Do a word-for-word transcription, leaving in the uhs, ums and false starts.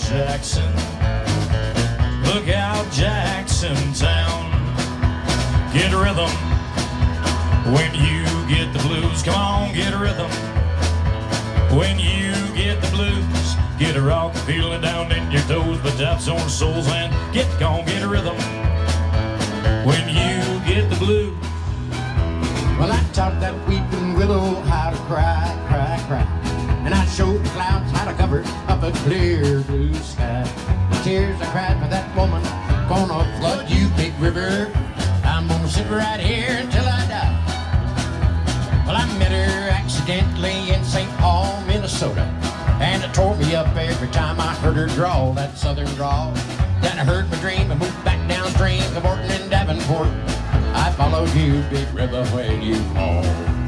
Jackson. Look out, Jackson Town. Get a rhythm when you get the blues. Come on, get a rhythm when you get the blues. Get a rock feeling down in your toes, but taps on souls and get gone, get a rhythm when you get the blues. Well, I taught that weeping willow how to cry, cry, cry. And I showed the clouds how to cover up a clear blue sky. The tears I cried for that woman gonna flood you, big river. I'm gonna sit right here until I die. Well, I met her accidentally in Saint Paul, Minnesota, and it tore me up every time I heard her drawl, that southern drawl. Then I heard my dream and moved back downstream to Morton and Davenport. I followed you, big river, when you called.